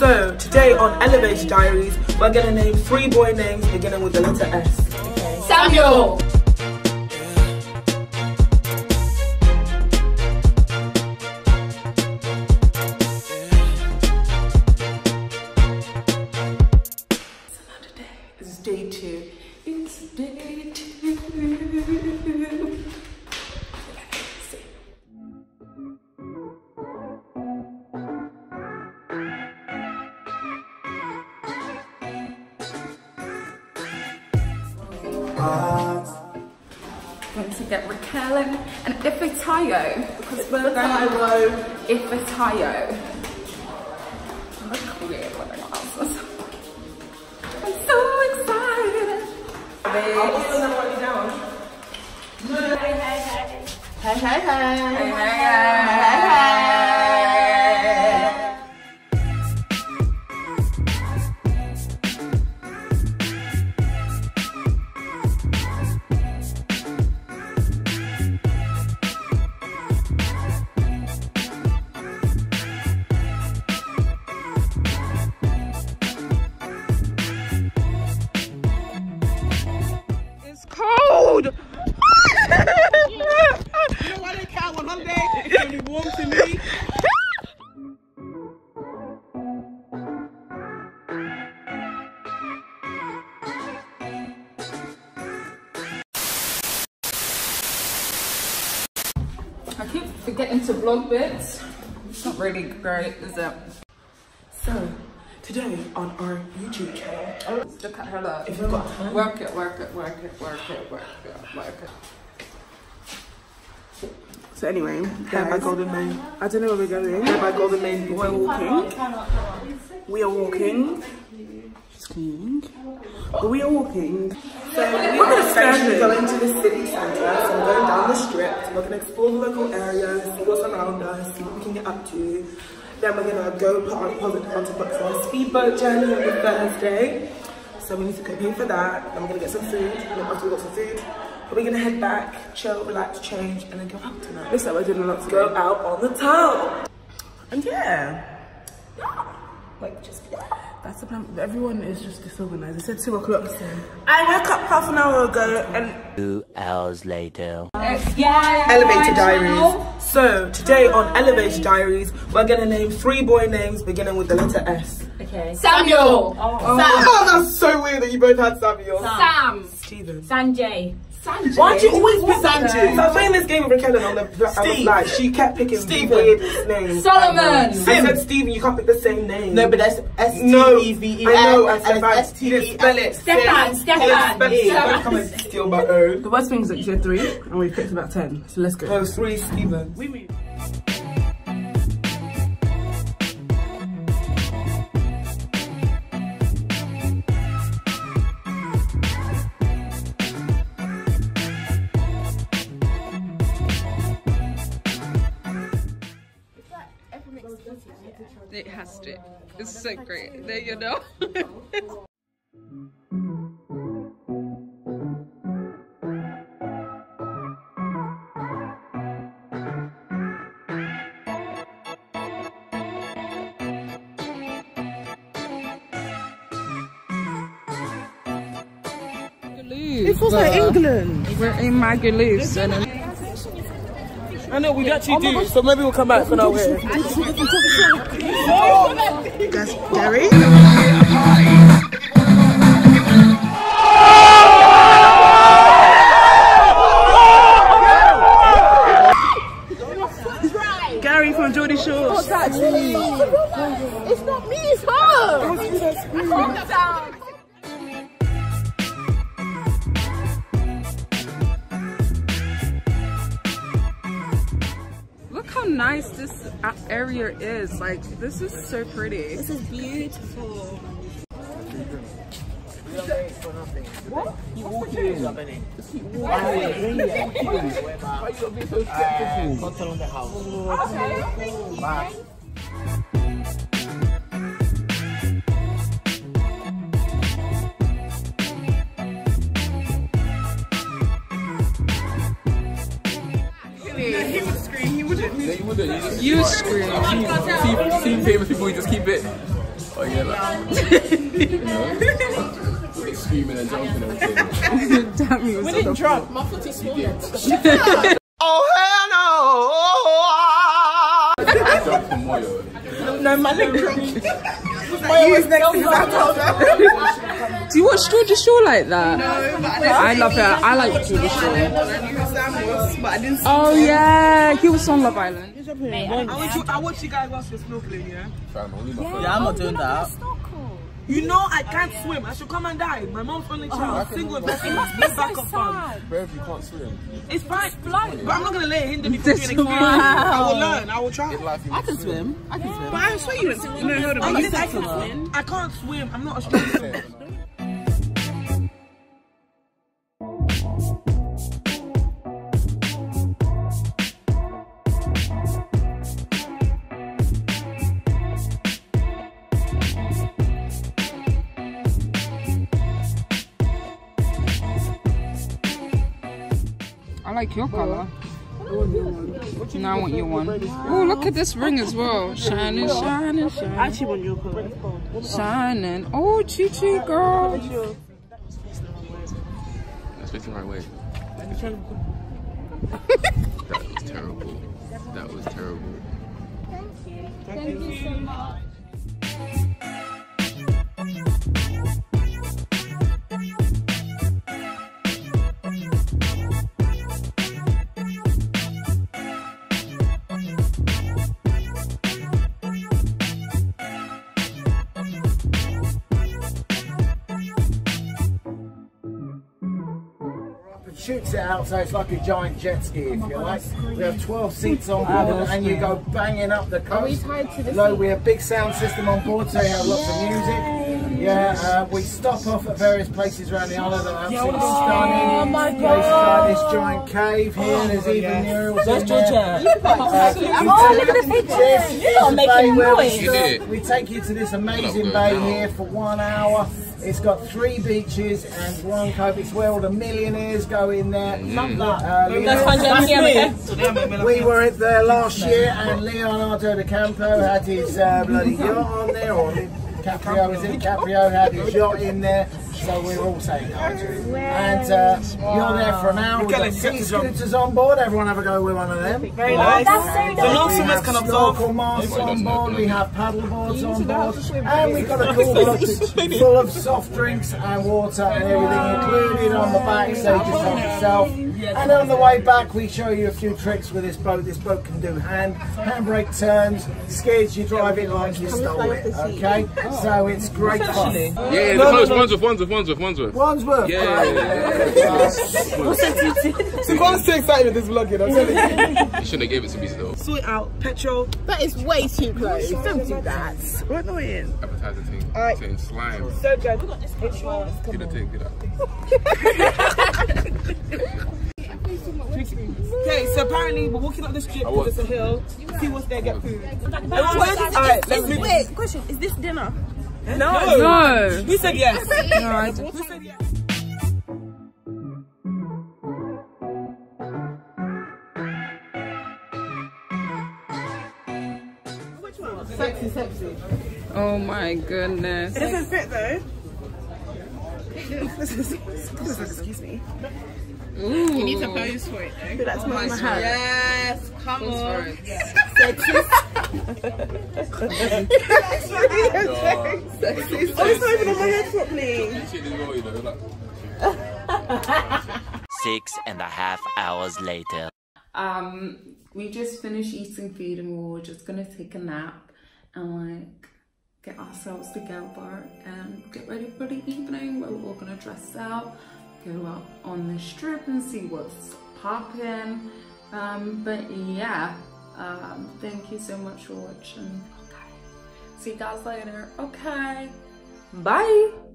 So today on Elevator Diaries, we're gonna name 3 boy names beginning with the letter S. Okay. Samuel. It's day 2. It's day 2. Going to get Raquel and Ifitayo because we're going Ifitayo. Look weird with their glasses. I'm so excited. I'll also write you down. Hey, hey, hey. Hey, hey, hey. Hey, hey, hey. Cold! You know why they count on Monday? It's gonna be warm to me. I keep forgetting to vlog bits. It's not really great, is it? So, today on our YouTube channel, Look at her look. if you've got time, Work it, work it, work it, work it, work it, work it. so anyway, here by Golden Main. I don't know where we're going. Here by Golden Main, we're walking. We are walking. Skiing. But we are walking. So we're going to essentially go into the city centre. So we're going down the strip. We're going to explore the local area, see what's around us, see what we can get up to. Then we're going to go put our deposit down to book for a speedboat journey on the Thursday. So we need to go pay for that. Then we're going to get some food. And then after we got some food, we're going to head back, chill, relax, change, and then go out tonight. Looks like we're doing a lot to go out on the town. And yeah. Like, just, that's the plan. Everyone is just disorganized. I said 2 o'clock. I woke up half an hour ago and 2 hours later. Elevator Diaries. So today on Elevator Diaries, we're gonna name 3 boy names beginning with the letter S. Okay. Samuel. Oh, that's so weird that you both had Samuel. Sam. Steven. Sanjay. Sanjay. Why do you always pick Sanjay? So I was playing this game with Raquel on the like she kept picking weird names. Solomon. I said Steven, you can't pick the same name. No, but that's S-T-E-V-E-N. No, I know, I said S-T-E-V-E-N. Spell it. Stefan. Don't come and steal my own. The worst thing is that you said 3 and we picked about 10. So let's go. No, 3 Steven. We mean. It has to. It's so great. There you know. It feels like England. We're in Magaluf. I know, we actually do, so maybe we'll come back for now here. That's Gary. Gary from Geordie Shore. It's not me, it's her. Calm down. Look how nice this area is. Like, this is so pretty. This is beautiful. What? Keep walking. Why are you being so skeptical? Control on the house. Bye. He wouldn't. You scream. See famous people, you just keep it. Oh yeah, like screaming and jumping and everything. Damn, you We didn't drop. My foot is swollen. Oh hell no! Jump from Moyo. No, my leg dropped. Moyo was next to his Do you watch Georgia Shore like that? No, but I love her. I like Georgia Shore. I knew Sam was, but I didn't see Oh yeah, he was on Love Island. I watched you guys whilst you're snorkeling, yeah? Yeah, I'm not doing that. You know I can't swim. I should come and die. My mom's only child. Single. It must be backup fund. Bev, you can't swim. It's fine. But I'm not going to let it hinder me from being experienced. I will learn. I will try. I can swim. I can swim. But I swear you don't know how to I can swim. I can't swim. I'm not a strong swimmer. I like your color. Now I want your one. Oh, look at this ring as well. Shining, shining, shining. I actually want your color. Shining. Oh, Chi-Chi girl. That's facing the right way. That was terrible. That was terrible. Thank you so much. Shoots it out so it's like a giant jet ski, if you like. We have 12 seats on board and you go banging up the coast. Are we tied to the seat? We have big sound system on board, so you have lots of music. Yeah, we stop off at various places around the island that are absolutely stunning. Oh my God! Places like this giant cave here, there's even murals in there. Look at this picture. You're not making noise. We take you to this amazing bay here for 1 hour. It's got 3 beaches and 1 cove. It's where all the millionaires go in there. Love that. We were there last year and Leonardo DiCaprio had his bloody yacht on there, or DiCaprio had his yacht in there. So we're all saying hi to him. And you're there for an hour. We've got sea scooters on board. Everyone have a go with one of them. Very nice. That's so The non-swimmers can observe. Snorkel masks on board. We have paddle boards on board. And we've got a cool box full of soft drinks and water and everything included on the back, so you just help yourself. And on the way back, we show you a few tricks with this boat. This boat can do handbrake turns, skids. You drive it like you stole it. Okay, so it's great fun. Yeah, Wandsworth. Wandsworth. Yeah. So Kwan's too excited with this vlogging, I'm telling you. You shouldn't have gave it to me still. Sort out petrol. That is way too close. Don't do that. We're annoying. Advertising thing. Alright. Saying slime. So good. We got this petrol. Get a take, get up. Okay, so apparently we're walking up the strip because it's a hill. See what's there, get food. Alright, let's move. Wait, question. Is this dinner? No. No. We said yes. No, I don't. We said yes. Sexy. Oh my goodness. It doesn't fit though. Excuse me. Ooh. You need to pose for it though. That's my hand. Yes, come on. Sexy. Oh, it's not even on my head properly. 6.5 hours later. We just finished eating food and we're just gonna take a nap and like get ourselves together and get ready for the evening where we're all gonna dress out, go out on the strip and see what's popping. But yeah, thank you so much for watching. Okay, see you guys later. Okay, bye.